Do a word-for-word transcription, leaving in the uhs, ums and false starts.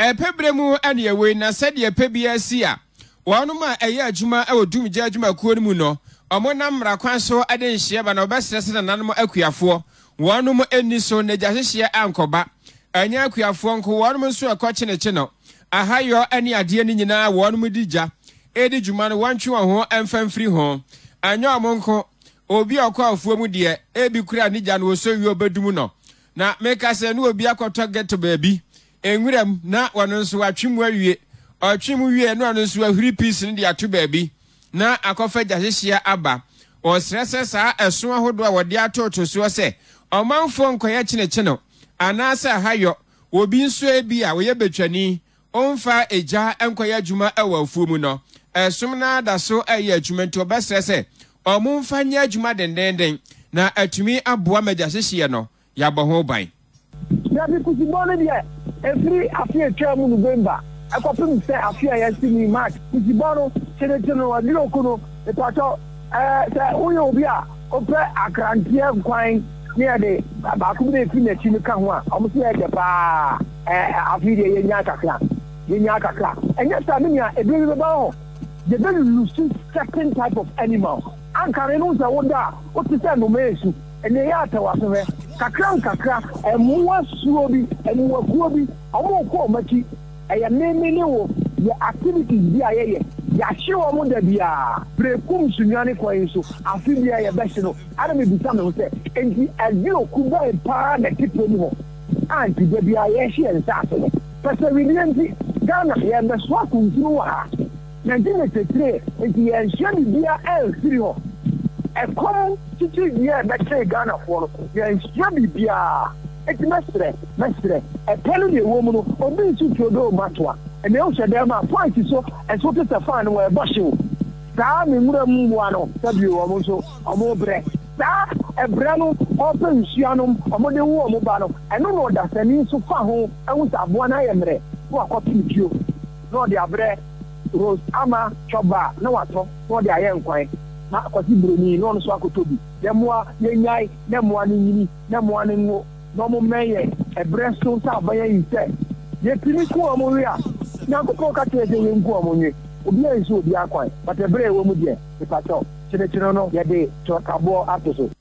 e pebremu ane ewe na sede e pebia si a wonu ma eye adwuma e odum gya adwuma kuo ni mu no omo na mra kwan so ade nhye ba na obesrese na nanom akuafo wonu mo eni so na gyahye ankoba anya akuafo nko wonu mo so ekwache ne che no ahayo ane ade ni nyina wonu mo digya edi dwuma no wantwe ho emfamfiri ho anya omonko obi akwaafo mu de ebi kura ni gya no so wi obedum no na meka se no obi akoto get baby enwuram na wonu so atwemu awie atwemu wie no anu so ahuri piece ni de ato baby na akofa gyahye aba o stress sa eso ahodo a wode atoto so se omanfo nkoye chineke no anasa hayo obi nso ebi a woye betwani onfa eja enkoye adwuma ewa afumu no esum na da so eye adwuma nti obesrese omunfa nya adwuma dendenden na atumi aboa magyahye no yabo ho ban ya bi kutibone dia every afia twamu November akopim se afia ya sini March kutiboro chenechene wa dilo kuno epato eh se uyo obi a ope akrantie kwan ne de ba ku be fi na chini ka ho a omo se ya pa eh afia ye nya kakra ye nya kakra enya sa me nya ebi be ba ho the very lose certain type of animal ankare no za wonda o ti se no mesu ene ya ta wa se kakra kakra emuwa suo bi emuwa kuo bi omo ko maki eya meme ne wo ye activities bi ayeye ya hye wo mo da bia brekum sunyane kwan so afi bia ye behye no ara me bisa me se enti adi okuba e pa na tipo mu ho anti da bia ye hye nsa so no pese wi Ghana ye me so akuntunu wa nineteen eighty-three enti ye hye ni bia el three ho e kom titi ye be che Ghana for ye hye bi bia eti mestre mestre e pelu ye wo mu no obi su todo matwa e me o shede ma point so e so te fan wo e boshe saa me mura mu wa no sabi wo mo so omo bre saa e bre no open nsuanom omo de wo mo ba no e no no da sani so fa ho e hu sa bo na ye mre wo akopi bio no de abre rose ama choba na wato no de aye nkwan na akwati broni no no so akotobi de moa ye nyai na moa ni nyini na moa ni ngo no mo meye e bresto sa baya yise ye tini ku omo wi a na ko ka tete ye nku omo nyi obi a nso obi akwan but e bre wo mu de e pato chine chine no ye de to kabo atoso